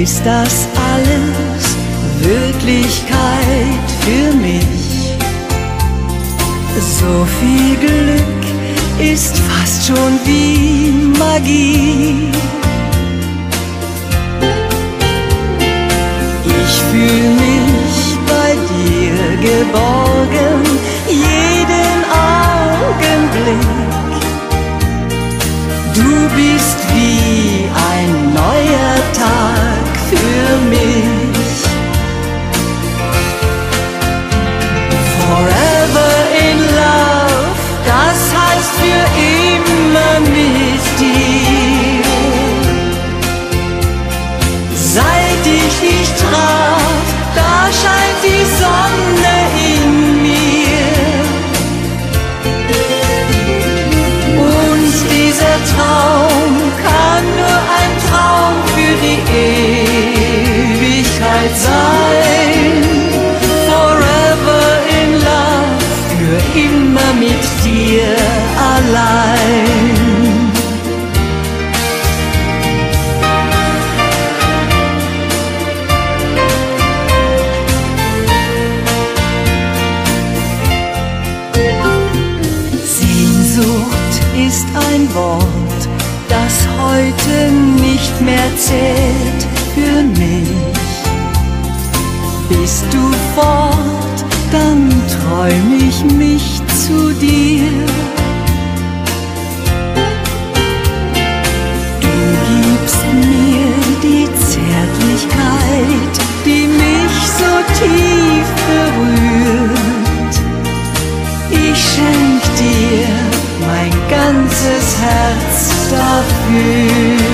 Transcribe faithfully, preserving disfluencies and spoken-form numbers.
ist das alles Wirklichkeit für mich. So viel Glück ist fast schon wie Magie. Ich fühl mich bei dir geborgen, jeden Augenblick. Du bist wie ein neuer Tag für mich. Forever in love, das heißt für immer mit dir. Seit ich dich traf, da scheint die Sonne in mir. Und dieser Traum kann nur ein Traum für die Ewigkeit sein. Forever in love, für immer mit dir allein. Sehnsucht ist ein Wort, das heute nicht mehr zählt für mich. Bist du fort, dann träum ich mich zu dir. Du gibst mir die Zärtlichkeit, die mich so tief berührt. Ich schenk dir mein ganzes Herz dafür.